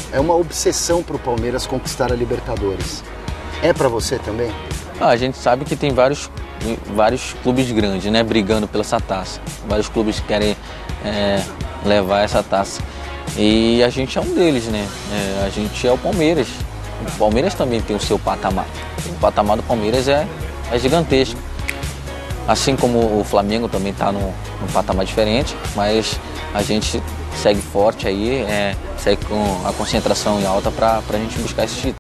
É uma obsessão para o Palmeiras conquistar a Libertadores. É para você também? A gente sabe que tem vários clubes grandes, né, brigando pela essa taça. Vários clubes querem levar essa taça. E a gente é um deles, né? A gente é o Palmeiras. O Palmeiras também tem o seu patamar. O patamar do Palmeiras é gigantesco. Assim como o Flamengo também está num patamar diferente, mas a gente segue forte aí, segue com a concentração em alta para a gente buscar esse título.